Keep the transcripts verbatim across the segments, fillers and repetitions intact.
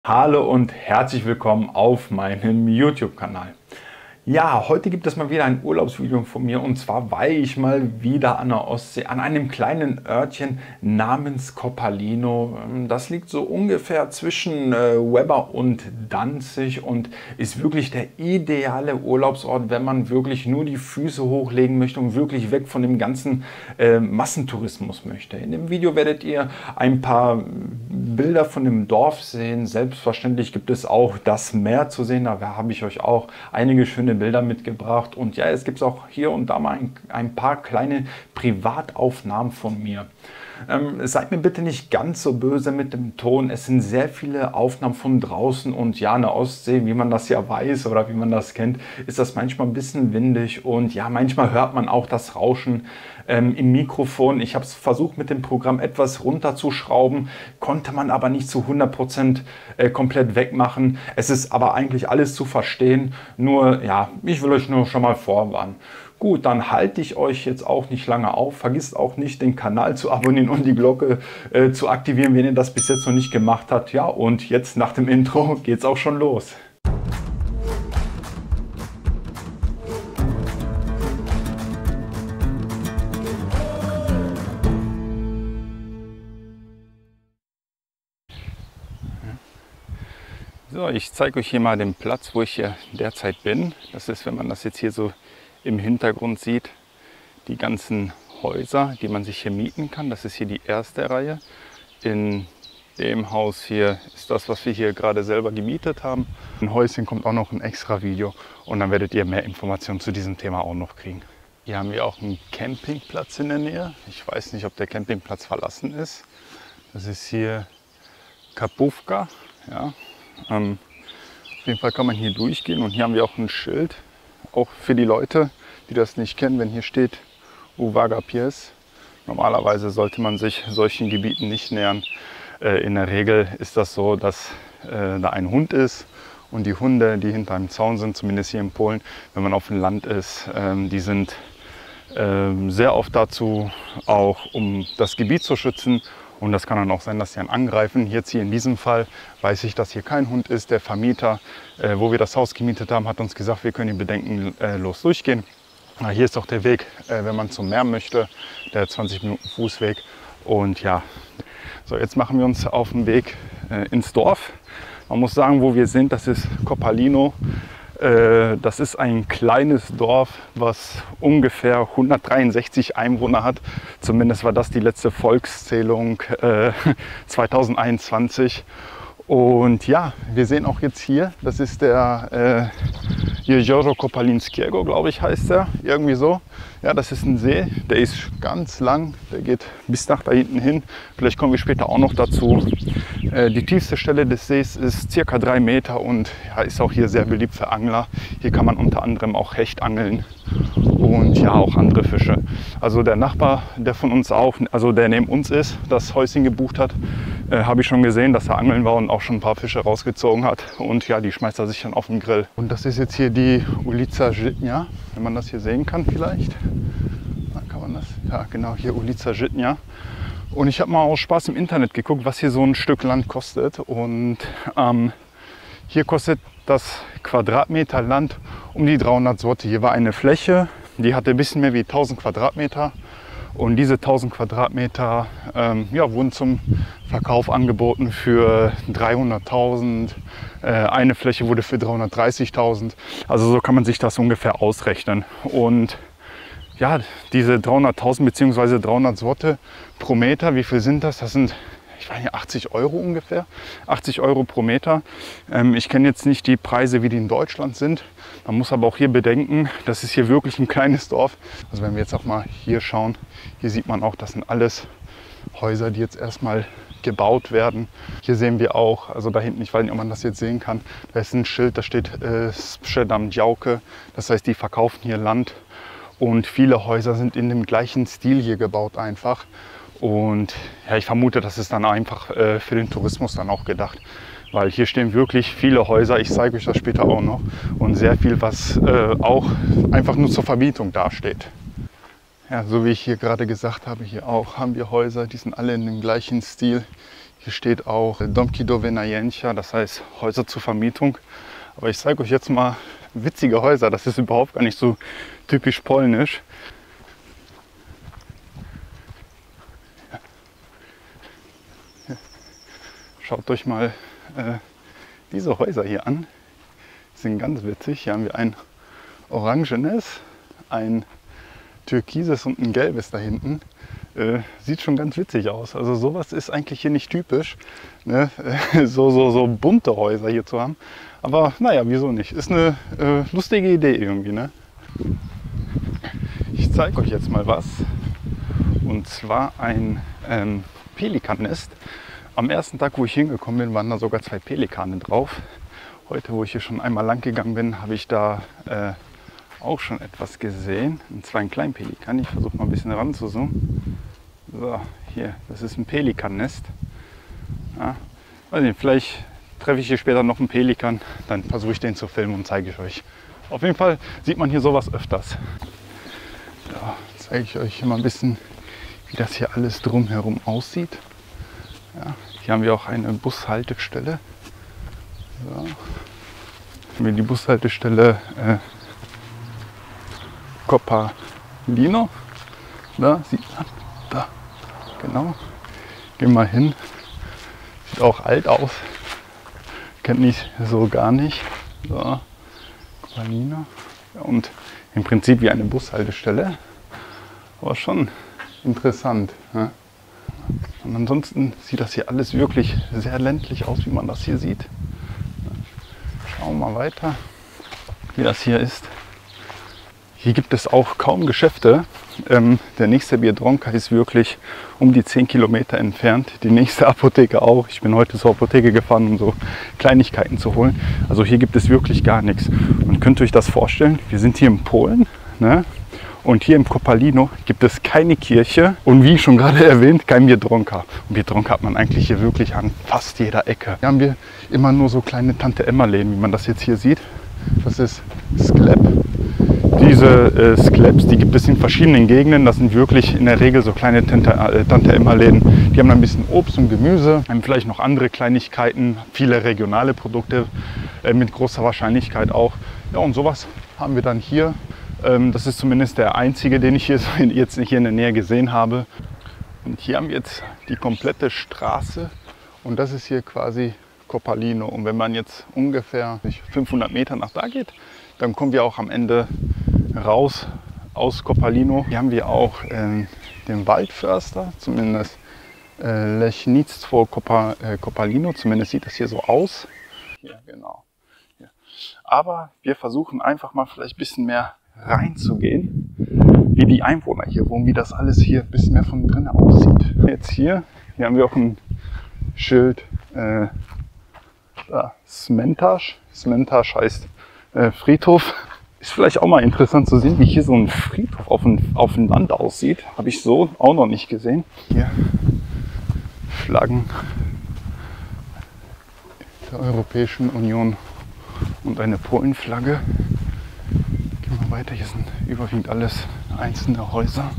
Hallo und herzlich willkommen auf meinem YouTube-Kanal. Ja, heute gibt es mal wieder ein Urlaubsvideo von mir, und zwar war ich mal wieder an der Ostsee, an einem kleinen Örtchen namens Koppalino. Das liegt so ungefähr zwischen äh, Webber und Danzig und ist wirklich der ideale Urlaubsort, wenn man wirklich nur die Füße hochlegen möchte und wirklich weg von dem ganzen äh, Massentourismus möchte. In dem Video werdet ihr ein paar Bilder von dem Dorf sehen. Selbstverständlich gibt es auch das Meer zu sehen, da habe ich euch auch einige schöne Bilder mitgebracht, und ja, es gibt auch hier und da mal ein, ein paar kleine Privataufnahmen von mir. Ähm, seid mir bitte nicht ganz so böse mit dem Ton, es sind sehr viele Aufnahmen von draußen, und ja, an der Ostsee, wie man das ja weiß oder wie man das kennt, ist das manchmal ein bisschen windig, und ja, manchmal hört man auch das Rauschen ähm, im Mikrofon. Ich habe es versucht, mit dem Programm etwas runterzuschrauben, konnte man aber nicht zu hundert Prozent äh, komplett wegmachen. Es ist aber eigentlich alles zu verstehen, nur ja, ich will euch nur schon mal vorwarnen. Gut, dann halte ich euch jetzt auch nicht lange auf. Vergisst auch nicht, den Kanal zu abonnieren und die Glocke äh, zu aktivieren, wenn ihr das bis jetzt noch nicht gemacht habt. Ja, und jetzt nach dem Intro geht's auch schon los. So, ich zeige euch hier mal den Platz, wo ich hier derzeit bin. Das ist, wenn man das jetzt hier so im Hintergrund sieht, die ganzen Häuser, die man sich hier mieten kann. Das ist hier die erste Reihe. In dem Haus hier ist das, was wir hier gerade selber gemietet haben. Ein Häuschen kommt auch noch ein extra Video, und dann werdet ihr mehr Informationen zu diesem Thema auch noch kriegen. Hier haben wir auch einen Campingplatz in der Nähe. Ich weiß nicht, ob der Campingplatz verlassen ist. Das ist hier Kapówka. Ja. Ähm, auf jeden Fall kann man hier durchgehen, und hier haben wir auch ein Schild, auch für die Leute, die das nicht kennen, wenn hier steht Uwaga Pies. Normalerweise sollte man sich solchen Gebieten nicht nähern. Äh, in der Regel ist das so, dass äh, da ein Hund ist, und die Hunde, die hinter einem Zaun sind, zumindest hier in Polen, wenn man auf dem Land ist, ähm, die sind ähm, sehr oft dazu auch, um das Gebiet zu schützen. Und das kann dann auch sein, dass sie einen angreifen. Jetzt hier in diesem Fall weiß ich, dass hier kein Hund ist. Der Vermieter, äh, wo wir das Haus gemietet haben, hat uns gesagt, wir können hier bedenkenlos durchgehen. Na, hier ist auch der Weg, äh, wenn man zum Meer möchte, der zwanzig Minuten Fußweg. Und ja, so, jetzt machen wir uns auf den Weg äh, ins Dorf. Man muss sagen, wo wir sind, das ist Koppalino. Das ist ein kleines Dorf, was ungefähr hundertdreiundsechzig Einwohner hat. Zumindest war das die letzte Volkszählung äh, zweitausendeinundzwanzig. Und ja, wir sehen auch jetzt hier, das ist der äh, Jezioro Kopalinskiego, glaube ich, heißt er. Irgendwie so. Ja, das ist ein See, der ist ganz lang, der geht bis nach da hinten hin. Vielleicht kommen wir später auch noch dazu. Äh, die tiefste Stelle des Sees ist circa drei Meter und ja, ist auch hier sehr beliebt für Angler. Hier kann man unter anderem auch Hecht angeln und ja, auch andere Fische. Also der Nachbar, der von uns auch, also der neben uns ist, das Häuschen gebucht hat, äh, habe ich schon gesehen, dass er angeln war und auch schon ein paar Fische rausgezogen hat. Und ja, die schmeißt er sich dann auf den Grill. Und das ist jetzt hier die Ulica Żytnia, wenn man das hier sehen kann vielleicht. Da kann man das, ja genau, hier Ulica Żytnia. Und ich habe mal aus Spaß im Internet geguckt, was hier so ein Stück Land kostet. Und ähm, hier kostet das Quadratmeter Land um die dreihundert Zloty. Hier war eine Fläche, die hatte ein bisschen mehr wie tausend Quadratmeter. Und diese tausend Quadratmeter ähm, ja, wurden zum Verkauf angeboten für dreihunderttausend. Äh, eine Fläche wurde für dreihundertdreißigtausend. Also so kann man sich das ungefähr ausrechnen. Und ja, diese dreihunderttausend bzw. dreihundert Zloty pro Meter, wie viel sind das? Das sind, ich weiß nicht, achtzig Euro ungefähr. achtzig Euro pro Meter. Ähm, ich kenne jetzt nicht die Preise, wie die in Deutschland sind. Man muss aber auch hier bedenken, das ist hier wirklich ein kleines Dorf. Also wenn wir jetzt auch mal hier schauen, hier sieht man auch, das sind alles Häuser, die jetzt erstmal gebaut werden. Hier sehen wir auch, also da hinten, ich weiß nicht, ob man das jetzt sehen kann, da ist ein Schild, da steht äh, Sprzedam Działkę. Das heißt, die verkaufen hier Land. Und viele Häuser sind in dem gleichen Stil hier gebaut einfach. Und ja, ich vermute, das ist dann einfach äh, für den Tourismus dann auch gedacht. Weil hier stehen wirklich viele Häuser, ich zeige euch das später auch noch. Und sehr viel, was äh, auch einfach nur zur Vermietung dasteht. Ja, so wie ich hier gerade gesagt habe, hier auch haben wir Häuser, die sind alle in dem gleichen Stil. Hier steht auch Domki do Wynajęcia, das heißt Häuser zur Vermietung. Aber ich zeige euch jetzt mal witzige Häuser. Das ist überhaupt gar nicht so typisch polnisch. Schaut euch mal äh, diese Häuser hier an. Die sind ganz witzig. Hier haben wir ein orangenes, ein türkises und ein gelbes da hinten. Äh, sieht schon ganz witzig aus. Also sowas ist eigentlich hier nicht typisch, ne? so, so, so bunte Häuser hier zu haben. Aber naja, wieso nicht? Ist eine äh, lustige Idee irgendwie. Ne? Ich zeige euch jetzt mal was. Und zwar ein ähm, Pelikannest. Am ersten Tag, wo ich hingekommen bin, waren da sogar zwei Pelikane drauf. Heute, wo ich hier schon einmal lang gegangen bin, habe ich da äh, auch schon etwas gesehen. Und zwar einen kleinen Pelikan. Ich versuche mal ein bisschen ranzuzoomen. So, hier, das ist ein Pelikannest. Ja, weiß nicht, vielleicht treffe ich hier später noch einen Pelikan. Dann versuche ich den zu filmen und zeige ich euch. Auf jeden Fall sieht man hier sowas öfters. Da zeige ich euch mal ein bisschen, wie das hier alles drumherum aussieht. Ja, hier haben wir auch eine Bushaltestelle. So. Haben wir die Bushaltestelle äh, Copalino. Da sieht man, da, genau. Gehen wir hin. Sieht auch alt aus. Kennt nicht so gar nicht. So, Copalino. Ja, und im Prinzip wie eine Bushaltestelle. Aber schon interessant. Ja. Und ansonsten sieht das hier alles wirklich sehr ländlich aus, wie man das hier sieht. Schauen wir mal weiter, wie das hier ist. Hier gibt es auch kaum Geschäfte. Ähm, der nächste Biedronka ist wirklich um die zehn Kilometer entfernt. Die nächste Apotheke auch. Ich bin heute zur Apotheke gefahren, um so Kleinigkeiten zu holen. Also hier gibt es wirklich gar nichts. Und könnt ihr euch das vorstellen? Wir sind hier in Polen, ne? Und hier im Copalino gibt es keine Kirche und wie schon gerade erwähnt, kein Biedronka. Und Biedronka hat man eigentlich hier wirklich an fast jeder Ecke. Hier haben wir immer nur so kleine Tante-Emma-Läden, wie man das jetzt hier sieht. Das ist Sklep. Diese äh, Skleps, die gibt es in verschiedenen Gegenden. Das sind wirklich in der Regel so kleine äh, Tante-Emma-Läden. Die haben ein bisschen Obst und Gemüse, haben vielleicht noch andere Kleinigkeiten, viele regionale Produkte äh, mit großer Wahrscheinlichkeit auch. Ja, und sowas haben wir dann hier. Das ist zumindest der einzige, den ich hier jetzt hier in der Nähe gesehen habe. Und hier haben wir jetzt die komplette Straße und das ist hier quasi Copalino. Und wenn man jetzt ungefähr fünfhundert Meter nach da geht, dann kommen wir auch am Ende raus aus Copalino. Hier haben wir auch äh, den Waldförster, zumindest äh, Leśnictwo Copa, äh, Copalino. Zumindest sieht das hier so aus. Hier, genau. Hier. Aber wir versuchen einfach mal vielleicht ein bisschen mehr reinzugehen, wie die Einwohner hier wohnen, wie das alles hier ein bisschen mehr von drinnen aussieht. Jetzt hier, hier haben wir auch ein Schild, äh, da, Cmentarz. Cmentarz heißt äh, Friedhof. Ist vielleicht auch mal interessant zu sehen, wie hier so ein Friedhof auf dem, auf dem Land aussieht. Habe ich so auch noch nicht gesehen. Hier Flaggen der Europäischen Union und eine Polenflagge. Weiter, hier sind überwiegend alles einzelne Häuser.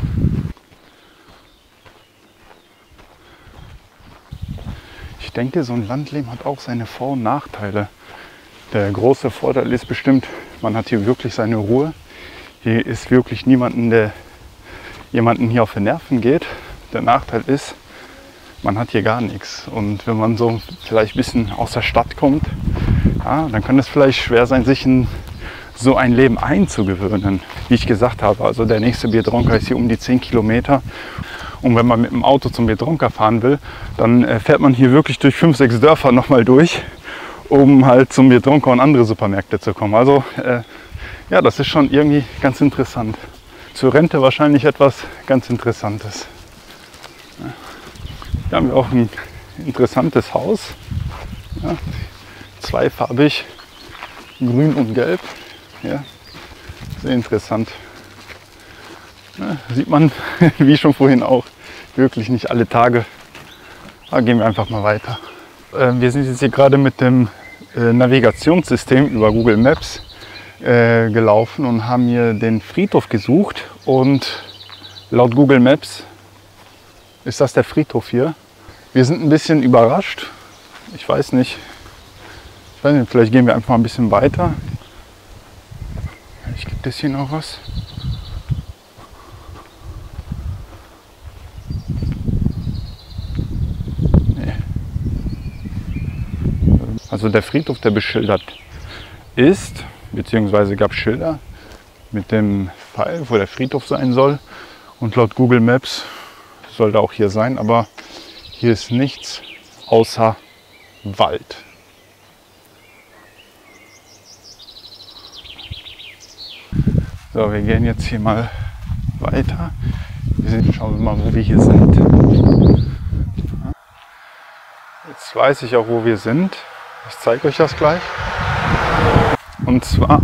Ich denke, so ein Landleben hat auch seine Vor- und Nachteile. Der große Vorteil ist bestimmt, man hat hier wirklich seine Ruhe. Hier ist wirklich niemanden, der jemanden hier auf die Nerven geht. Der Nachteil ist, man hat hier gar nichts. Und wenn man so vielleicht ein bisschen aus der Stadt kommt, ja, dann kann es vielleicht schwer sein, sich ein so ein Leben einzugewöhnen, wie ich gesagt habe. Also der nächste Biedronka ist hier um die zehn Kilometer. Und wenn man mit dem Auto zum Biedronka fahren will, dann fährt man hier wirklich durch fünf, sechs Dörfer nochmal durch, um halt zum Biedronka und andere Supermärkte zu kommen. Also äh, ja, das ist schon irgendwie ganz interessant. Zur Rente wahrscheinlich etwas ganz Interessantes. Ja. Hier haben wir auch ein interessantes Haus. Ja, zweifarbig, grün und gelb. Ja, sehr interessant. Ja, sieht man, wie schon vorhin auch, wirklich nicht alle Tage. Da gehen wir einfach mal weiter. Äh, wir sind jetzt hier gerade mit dem äh, Navigationssystem über Google Maps äh, gelaufen und haben hier den Friedhof gesucht. Und laut Google Maps ist das der Friedhof hier. Wir sind ein bisschen überrascht. Ich weiß nicht. Ich weiß nicht, vielleicht gehen wir einfach mal ein bisschen weiter. Vielleicht gibt es hier noch was. Nee. Also der Friedhof, der beschildert ist, beziehungsweise gab Schilder mit dem Pfeil, wo der Friedhof sein soll. Und laut Google Maps soll der auch hier sein, aber hier ist nichts außer Wald. So, wir gehen jetzt hier mal weiter. Wir sehen, schauen wir mal, wo wir hier sind. Jetzt weiß ich auch, wo wir sind. Ich zeige euch das gleich. Und zwar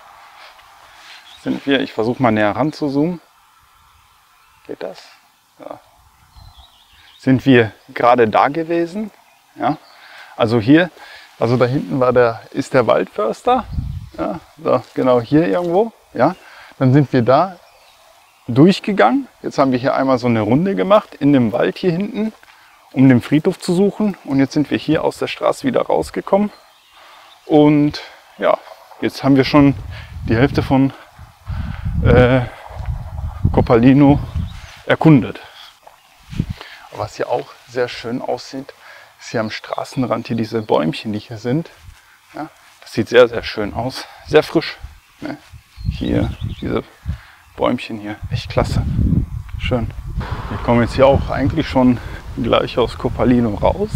sind wir, ich versuche mal näher ran zu zoomen. Geht das? Ja. Sind wir gerade da gewesen? Ja. Also hier, also da hinten war der, ist der Waldförster. Ja, so, genau hier irgendwo. Ja. Dann sind wir da durchgegangen. Jetzt haben wir hier einmal so eine Runde gemacht in dem Wald hier hinten, um den Friedhof zu suchen. Und jetzt sind wir hier aus der Straße wieder rausgekommen. Und ja, jetzt haben wir schon die Hälfte von äh, Copalino erkundet. Was hier auch sehr schön aussieht, ist hier am Straßenrand hier diese Bäumchen, die hier sind. Ja, das sieht sehr, sehr schön aus. Sehr frisch. Ne? Hier, diese Bäumchen hier. Echt klasse. Schön. Wir kommen jetzt hier auch eigentlich schon gleich aus Copalino raus.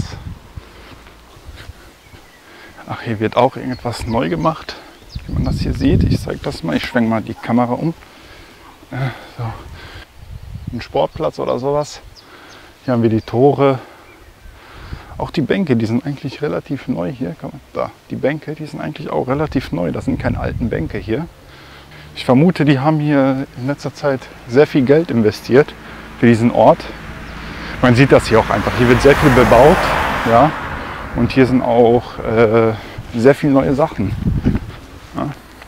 Ach, hier wird auch irgendetwas neu gemacht. Wie man das hier sieht. Ich zeige das mal. Ich schwenke mal die Kamera um. Äh, so. Ein Sportplatz oder sowas. Hier haben wir die Tore. Auch die Bänke, die sind eigentlich relativ neu hier. Kann man, da, die Bänke, die sind eigentlich auch relativ neu. Das sind keine alten Bänke hier. Ich vermute, die haben hier in letzter Zeit sehr viel Geld investiert für diesen Ort. Man sieht das hier auch einfach. Hier wird sehr viel bebaut. Ja? Und hier sind auch äh, sehr viele neue Sachen. Ja?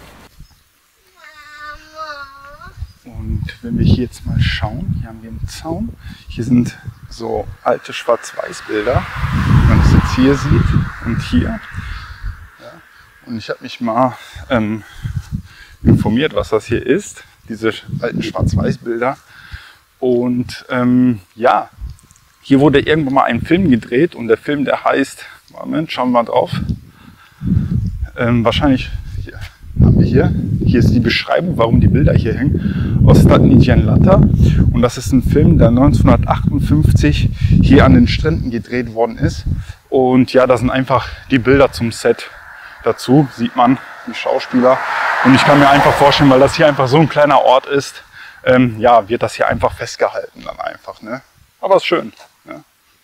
Und wenn wir hier jetzt mal schauen, hier haben wir einen Zaun. Hier sind so alte Schwarz-Weiß-Bilder, wie man das jetzt hier sieht und hier. Ja. Und ich habe mich mal ähm, informiert, was das hier ist, diese alten Schwarz-Weiß-Bilder. Und ähm, ja, hier wurde irgendwann mal ein Film gedreht und der Film, der heißt, Moment, schauen wir mal drauf. Ähm, wahrscheinlich, hier haben wir hier, hier ist die Beschreibung, warum die Bilder hier hängen, aus Statnidjan Latta. Und das ist ein Film, der neunzehnhundertachtundfünfzig hier an den Stränden gedreht worden ist. Und ja, da sind einfach die Bilder zum Set dazu, sieht man, die Schauspieler. Und ich kann mir einfach vorstellen, weil das hier einfach so ein kleiner Ort ist, ähm, ja, wird das hier einfach festgehalten dann einfach, ne? Aber ist schön. Ja.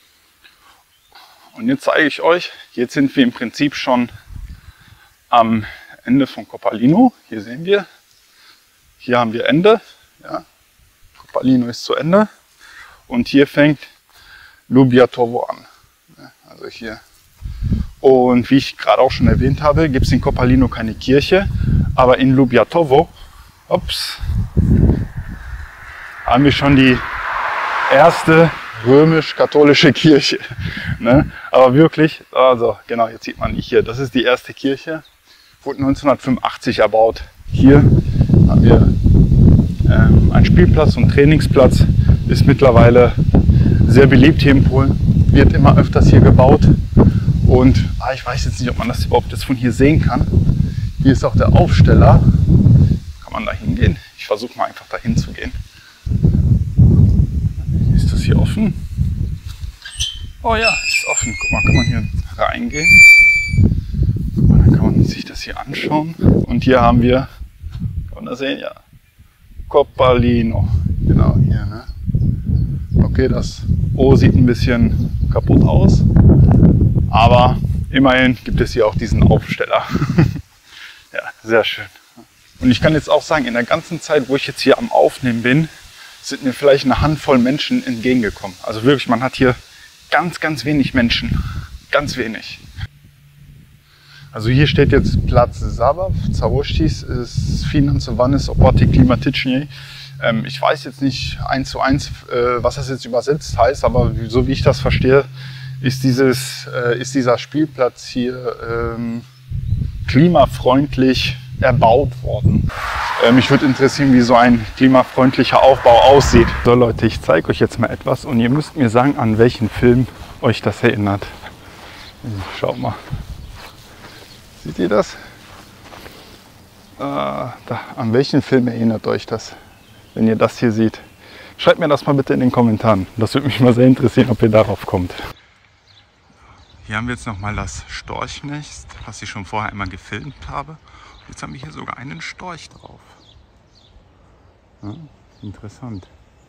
Und jetzt zeige ich euch, jetzt sind wir im Prinzip schon am Ende von Copalino. Hier sehen wir, hier haben wir Ende. Ja. Copalino ist zu Ende. Und hier fängt Lubiatovo an. Ja, also hier. Und wie ich gerade auch schon erwähnt habe, gibt es in Copalino keine Kirche. Aber in Lubiatovo, ups, haben wir schon die erste römisch-katholische Kirche. Ne? Aber wirklich, also genau, jetzt sieht man nicht hier, das ist die erste Kirche, wurde neunzehnhundertfünfundachtzig erbaut. Hier haben wir ähm, einen Spielplatz und Trainingsplatz, ist mittlerweile sehr beliebt hier in Polen, wird immer öfters hier gebaut. Und ah, ich weiß jetzt nicht, ob man das überhaupt jetzt von hier sehen kann. Hier ist auch der Aufsteller. Kann man da hingehen? Ich versuche mal einfach dahin zu gehen. Ist das hier offen? Oh ja, ist offen. Guck mal, kann man hier reingehen. Guck mal, dann kann man sich das hier anschauen. Und hier haben wir, kann man das sehen? Ja. Copalino. Genau, hier, ne? Okay, das O sieht ein bisschen kaputt aus. Aber immerhin gibt es hier auch diesen Aufsteller. Ja, sehr schön. Und ich kann jetzt auch sagen, in der ganzen Zeit, wo ich jetzt hier am Aufnehmen bin, sind mir vielleicht eine Handvoll Menschen entgegengekommen. Also wirklich, man hat hier ganz, ganz wenig Menschen. Ganz wenig. Also hier steht jetzt Platz Zabaw, Całości z finansowane z opłaty klimatycznej. Ähm, ich weiß jetzt nicht eins zu eins, äh, was das jetzt übersetzt heißt, aber so wie ich das verstehe, ist, dieses, äh, ist dieser Spielplatz hier ähm, klimafreundlich erbaut worden. Äh, mich würde interessieren, wie so ein klimafreundlicher Aufbau aussieht. So Leute, ich zeige euch jetzt mal etwas und ihr müsst mir sagen, an welchen Film euch das erinnert. Schaut mal. Seht ihr das? Äh, da, an welchen Film erinnert euch das, wenn ihr das hier seht? Schreibt mir das mal bitte in den Kommentaren. Das würde mich mal sehr interessieren, ob ihr darauf kommt. Hier haben wir jetzt noch mal das Storchnest, was ich schon vorher einmal gefilmt habe. Jetzt haben wir hier sogar einen Storch drauf. Ja, interessant.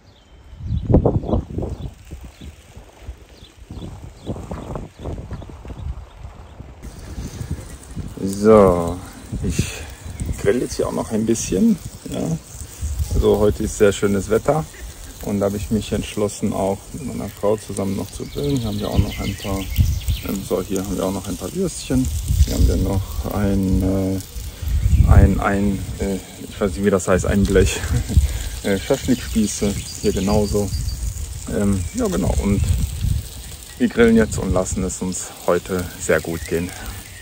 So, ich grill jetzt hier auch noch ein bisschen. Ja. Also heute ist sehr schönes Wetter und da habe ich mich entschlossen, auch mit meiner Frau zusammen noch zu grillen. Hier haben wir auch noch ein paar, ähm, so hier haben wir auch noch ein paar Würstchen. Hier haben wir noch ein, äh, ein, ein äh, ich weiß nicht wie das heißt, ein Blech äh, Schaschlikspieße. Hier genauso. Ähm, ja genau, und wir grillen jetzt und lassen es uns heute sehr gut gehen.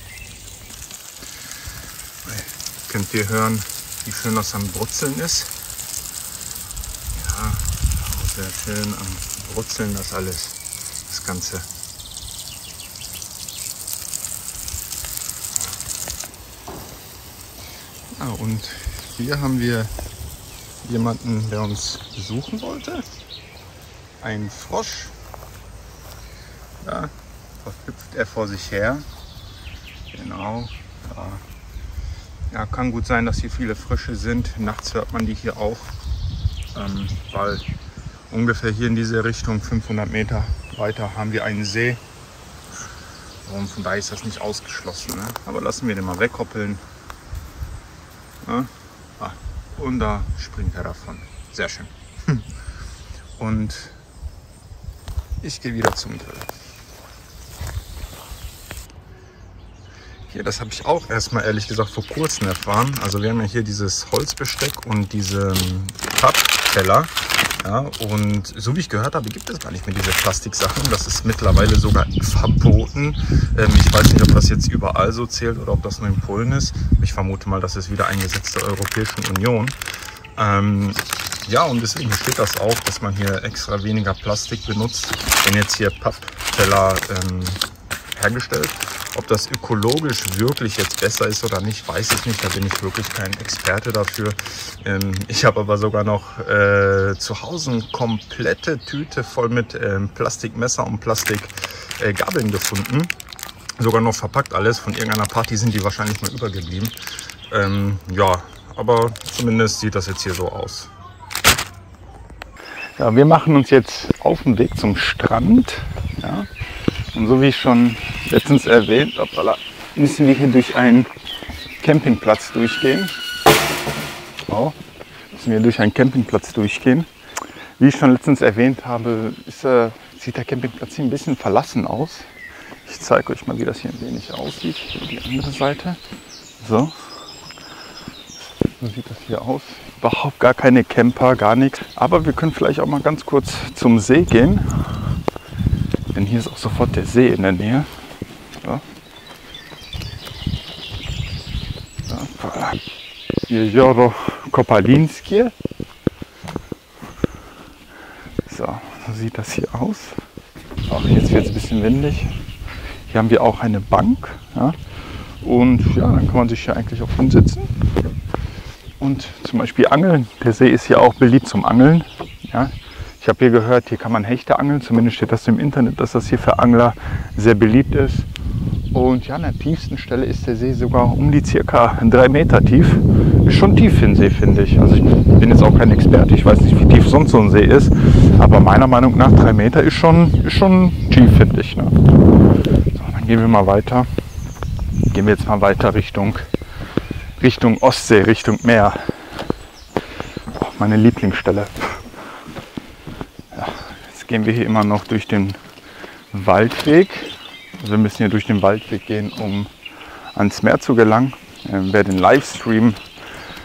Könnt ihr hören, wie schön das am Brutzeln ist? Ja, sehr schön am Brutzeln das alles, das Ganze. Ah, und hier haben wir jemanden, der uns besuchen wollte. Ein Frosch. Da hüpft er vor sich her. Genau. Ja. Ja, kann gut sein, dass hier viele Frösche sind. Nachts hört man die hier auch, ähm, weil ungefähr hier in diese Richtung, fünfhundert Meter weiter, haben wir einen See. Und von daher ist das nicht ausgeschlossen. Ne? Aber lassen wir den mal weghoppeln. Ja? Ah, und da springt er davon. Sehr schön. Und ich gehe wieder zum Grill. Hier, das habe ich auch erstmal ehrlich gesagt vor kurzem erfahren. Also wir haben ja hier dieses Holzbesteck und diese Pappteller. Ja, und so wie ich gehört habe, gibt es gar nicht mehr diese Plastiksachen. Das ist mittlerweile sogar verboten. Ähm, ich weiß nicht, ob das jetzt überall so zählt oder ob das nur in Polen ist. Ich vermute mal, das ist wieder ein Gesetz der Europäischen Union. Ähm, ja, und deswegen steht das auch, dass man hier extra weniger Plastik benutzt, wenn jetzt hier Pappteller ähm, hergestellt. Ob das ökologisch wirklich jetzt besser ist oder nicht, weiß ich nicht. Da bin ich wirklich kein Experte dafür. Ähm, ich habe aber sogar noch äh, zu Hause eine komplette Tüte voll mit ähm, Plastikmesser und Plastikgabeln äh, gefunden. Sogar noch verpackt alles. Von irgendeiner Party sind die wahrscheinlich mal übergeblieben. Ähm, ja, aber zumindest sieht das jetzt hier so aus. Ja, wir machen uns jetzt auf den Weg zum Strand. Ja. Und so wie ich schon letztens erwähnt habe, müssen wir hier durch einen Campingplatz durchgehen. Oh, müssen wir durch einen Campingplatz durchgehen. Wie ich schon letztens erwähnt habe, ist, äh, sieht der Campingplatz hier ein bisschen verlassen aus. Ich zeige euch mal, wie das hier ein wenig aussieht. Hier die andere Seite. So. So sieht das hier aus. Überhaupt gar keine Camper, gar nichts. Aber wir können vielleicht auch mal ganz kurz zum See gehen. Denn hier ist auch sofort der See in der Nähe. So. Ja. Jezioro Kopalińskie. So, so sieht das hier aus. Auch jetzt wird es ein bisschen windig. Hier haben wir auch eine Bank. Ja. Und ja, dann kann man sich hier eigentlich auch hinsetzen. Und zum Beispiel angeln. Der See ist hier auch beliebt zum Angeln. Ja. Ich habe hier gehört, hier kann man Hechte angeln. Zumindest steht das im Internet, dass das hier für Angler sehr beliebt ist. Und ja, an der tiefsten Stelle ist der See sogar um die circa drei Meter tief. Ist schon tief für den See, finde ich. Also ich bin jetzt auch kein Experte. Ich weiß nicht, wie tief sonst so ein See ist. Aber meiner Meinung nach drei Meter ist schon, ist schon tief, finde ich. Ne? So, dann gehen wir mal weiter. Gehen wir jetzt mal weiter Richtung, Richtung Ostsee, Richtung Meer. Oh, meine Lieblingsstelle. Ja, jetzt gehen wir hier immer noch durch den Waldweg. Also wir müssen hier durch den Waldweg gehen, um ans Meer zu gelangen. Ähm, wer den Livestream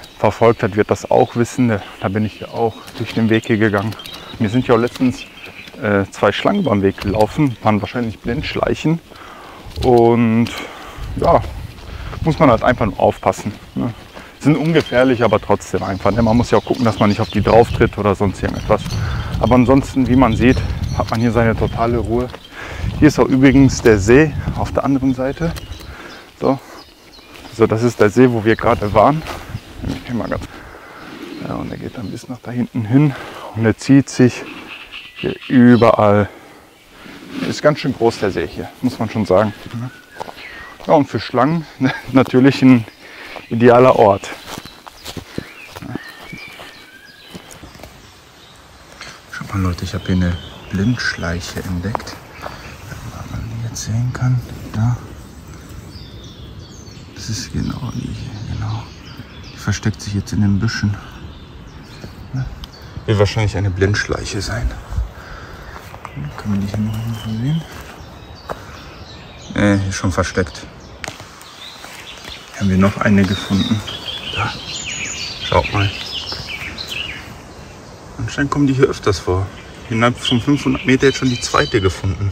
verfolgt hat, wird das auch wissen. Da bin ich ja auch durch den Weg hier gegangen. Mir sind ja auch letztens äh, zwei Schlangen beim Weg laufen, waren wahrscheinlich Blindschleichen. Und ja, muss man halt einfach nur aufpassen. Ne? Sind ungefährlich, aber trotzdem einfach. Ne? Man muss ja auch gucken, dass man nicht auf die drauf tritt oder sonst irgendetwas. Aber ansonsten, wie man sieht, hat man hier seine totale Ruhe. Hier ist auch übrigens der See auf der anderen Seite. So, so das ist der See, wo wir gerade waren. Ich gehe mal ganz. Ja, und er geht dann bis nach da hinten hin und er zieht sich hier überall. Ist ganz schön groß der See hier, muss man schon sagen. Ja, und für Schlangen natürlich ein idealer Ort. Schaut mal Leute, ich habe hier eine Blindschleiche entdeckt. Wenn man die jetzt sehen kann, da. Das ist genau die hier, genau. Die versteckt sich jetzt in den Büschen. Wird wahrscheinlich eine Blindschleiche sein. Können wir die hier noch irgendwo sehen? Äh, ist schon versteckt. Hier haben wir noch eine gefunden. Da. Schaut mal. Anscheinend kommen die hier öfters vor. Innerhalb von fünfhundert Meter jetzt schon die zweite gefunden.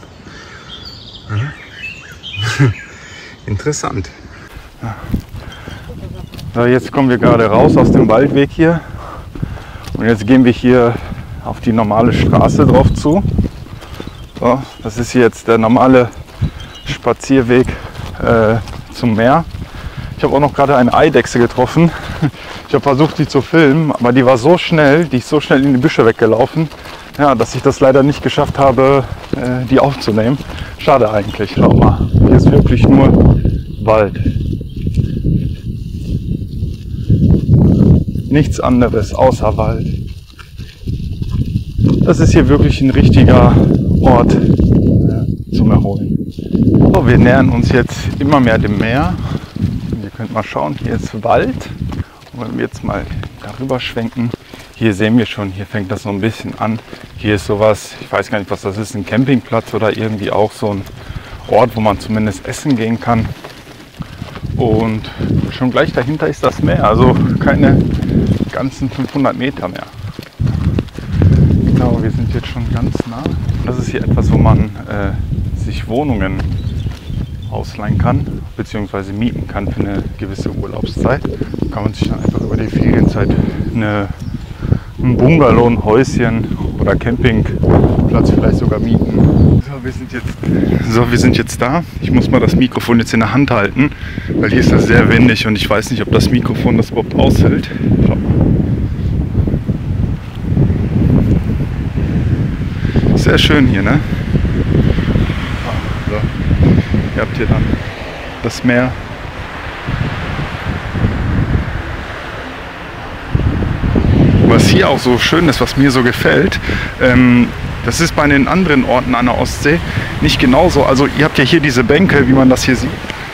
Mhm. Interessant. Ja. So, jetzt kommen wir gerade raus aus dem Waldweg hier. Und jetzt gehen wir hier auf die normale Straße drauf zu. So, das ist jetzt der normale Spazierweg äh, zum Meer. Ich habe auch noch gerade eine Eidechse getroffen. Ich habe versucht, die zu filmen, aber die war so schnell, die ist so schnell in die Büsche weggelaufen, ja, dass ich das leider nicht geschafft habe, äh, die aufzunehmen. Schade eigentlich. Schau mal, hier ist wirklich nur Wald. Nichts anderes außer Wald. Das ist hier wirklich ein richtiger Ort äh, zum Erholen. So, wir nähern uns jetzt immer mehr dem Meer. Ihr könnt mal schauen, hier ist Wald. Und wenn wir jetzt mal darüber schwenken, hier sehen wir schon, hier fängt das so ein bisschen an. Hier ist sowas, ich weiß gar nicht, was das ist, ein Campingplatz oder irgendwie auch so ein Ort, wo man zumindest essen gehen kann. Und schon gleich dahinter ist das Meer, also keine ganzen fünfhundert Meter mehr. Genau, wir sind jetzt schon ganz nah. Das ist hier etwas, wo man äh, sich Wohnungen ausleihen kann, beziehungsweise mieten kann für eine gewisse Urlaubszeit. Da kann man sich dann einfach über die Ferienzeit eine, ein Bungalow, ein Häuschen oder Campingplatz vielleicht sogar mieten. So, wir sind jetzt, so, wir sind jetzt da. Ich muss mal das Mikrofon jetzt in der Hand halten, weil hier ist das sehr windig und ich weiß nicht, ob das Mikrofon das überhaupt aushält. Schaut mal. Sehr schön hier, ne? So. Ihr habt hier dann das Meer. Was hier auch so schön ist, was mir so gefällt, ähm, das ist bei den anderen Orten an der Ostsee nicht genauso. Also ihr habt ja hier diese Bänke, wie man das hier sieht.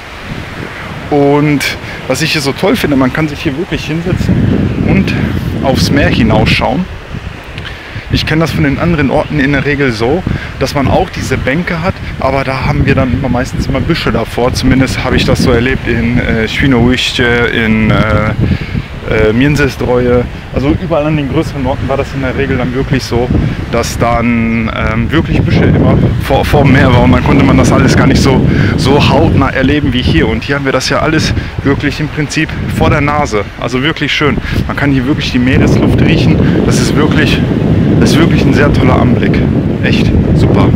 Und was ich hier so toll finde, man kann sich hier wirklich hinsetzen und aufs Meer hinausschauen. Ich kenne das von den anderen Orten in der Regel so, dass man auch diese Bänke hat, aber da haben wir dann immer meistens immer Büsche davor. Zumindest habe ich das so erlebt in äh, Świnoujście, in äh, äh, Międzyzdroje. Also überall an den größeren Orten war das in der Regel dann wirklich so, dass dann ähm, wirklich Büsche immer vor, vor dem Meer war und dann konnte man das alles gar nicht so, so hautnah erleben wie hier. Und hier haben wir das ja alles wirklich im Prinzip vor der Nase. Also wirklich schön. Man kann hier wirklich die Meeresluft riechen. Das ist wirklich... Das ist wirklich ein sehr toller Anblick. Echt super.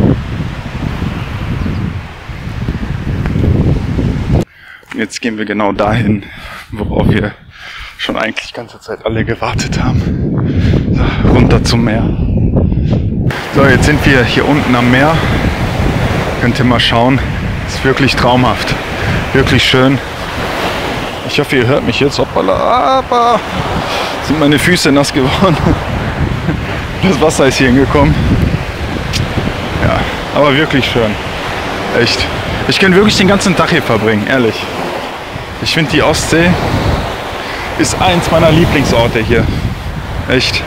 Jetzt gehen wir genau dahin, worauf wir schon eigentlich die ganze Zeit alle gewartet haben. So, runter zum Meer. So, jetzt sind wir hier unten am Meer. Könnt ihr mal schauen. Ist wirklich traumhaft. Wirklich schön. Ich hoffe, ihr hört mich jetzt. Hoppala, aber sind meine Füße nass geworden. Das Wasser ist hier hingekommen. Ja, aber wirklich schön. Echt. Ich kann wirklich den ganzen Tag hier verbringen, ehrlich. Ich finde, die Ostsee ist eins meiner Lieblingsorte hier. Echt.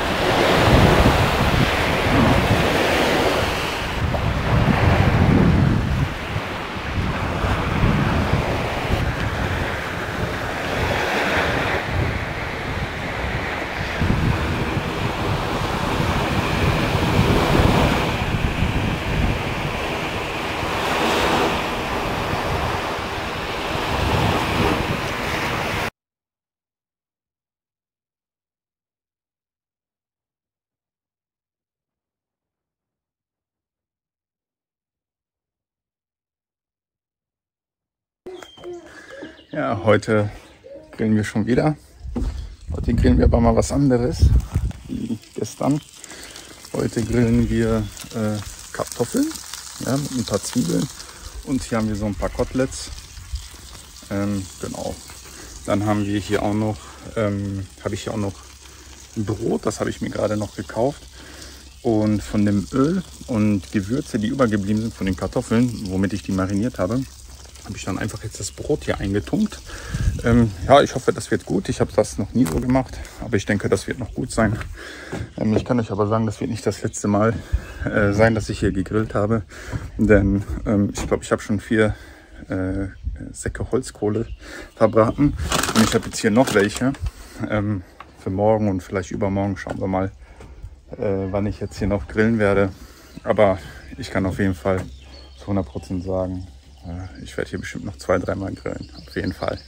Ja, heute grillen wir schon wieder. Heute grillen wir aber mal was anderes wie gestern. Heute grillen wir äh, Kartoffeln, ja, mit ein paar Zwiebeln, und hier haben wir so ein paar Koteletts. Ähm, genau. Dann haben wir hier auch noch, ähm, habe ich hier auch noch ein Brot, das habe ich mir gerade noch gekauft. Und von dem Öl und Gewürze, die übergeblieben sind von den Kartoffeln, womit ich die mariniert habe, habe ich dann einfach jetzt das Brot hier eingetunkt. Ähm, ja, ich hoffe, das wird gut. Ich habe das noch nie so gemacht, aber ich denke, das wird noch gut sein. Ähm, ich kann euch aber sagen, das wird nicht das letzte Mal äh, sein, dass ich hier gegrillt habe. Denn ähm, ich glaube, ich habe schon vier äh, Säcke Holzkohle verbraten. Und ich habe jetzt hier noch welche ähm, für morgen und vielleicht übermorgen. Schauen wir mal, äh, wann ich jetzt hier noch grillen werde. Aber ich kann auf jeden Fall zu hundert Prozent sagen, ich werde hier bestimmt noch zwei, dreimal grillen, auf jeden Fall.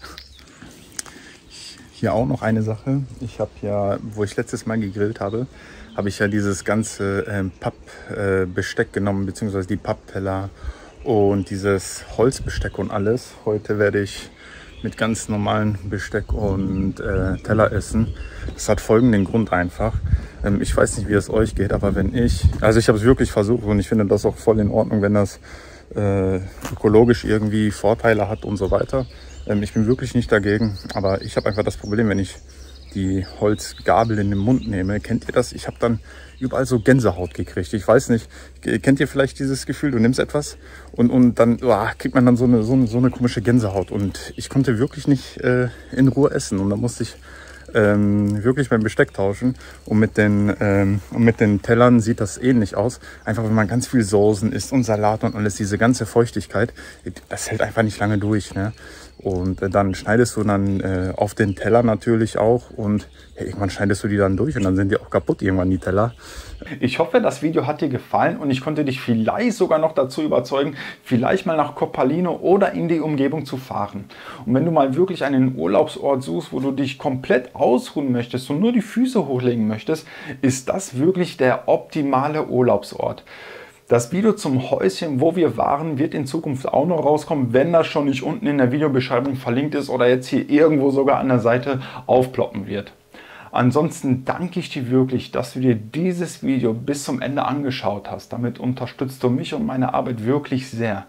Hier auch noch eine Sache. Ich habe ja, wo ich letztes Mal gegrillt habe, habe ich ja dieses ganze äh, Pappbesteck äh, genommen, beziehungsweise die Pappteller und dieses Holzbesteck und alles. Heute werde ich mit ganz normalen Besteck und äh, Teller essen. Das hat folgenden Grund einfach. Ähm, ich weiß nicht, wie es euch geht, aber wenn ich, also ich habe es wirklich versucht und ich finde das auch voll in Ordnung, wenn das Äh, ökologisch irgendwie Vorteile hat und so weiter. Ähm, ich bin wirklich nicht dagegen, aber ich habe einfach das Problem, wenn ich die Holzgabel in den Mund nehme. Kennt ihr das? Ich habe dann überall so Gänsehaut gekriegt. Ich weiß nicht, kennt ihr vielleicht dieses Gefühl, du nimmst etwas und, und dann oh, kriegt man dann so eine, so, eine, so eine komische Gänsehaut. Und ich konnte wirklich nicht äh, in Ruhe essen und dann musste ich Ähm, wirklich beim Besteck tauschen. Und mit den, ähm, und mit den Tellern sieht das ähnlich aus. Einfach wenn man ganz viel Soßen isst und Salat und alles, diese ganze Feuchtigkeit, das hält einfach nicht lange durch. Ne? Und äh, dann schneidest du dann äh, auf den Teller natürlich auch und ja, irgendwann schneidest du die dann durch und dann sind die auch kaputt irgendwann, die Teller. Ich hoffe, das Video hat dir gefallen und ich konnte dich vielleicht sogar noch dazu überzeugen, vielleicht mal nach Copalino oder in die Umgebung zu fahren. Und wenn du mal wirklich einen Urlaubsort suchst, wo du dich komplett ausruhen möchtest und nur die Füße hochlegen möchtest, ist das wirklich der optimale Urlaubsort. Das Video zum Häuschen, wo wir waren, wird in Zukunft auch noch rauskommen, wenn das schon nicht unten in der Videobeschreibung verlinkt ist oder jetzt hier irgendwo sogar an der Seite aufploppen wird. Ansonsten danke ich dir wirklich, dass du dir dieses Video bis zum Ende angeschaut hast. Damit unterstützt du mich und meine Arbeit wirklich sehr.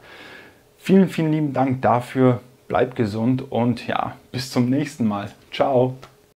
Vielen, vielen lieben Dank dafür. Bleib gesund und ja, bis zum nächsten Mal. Ciao.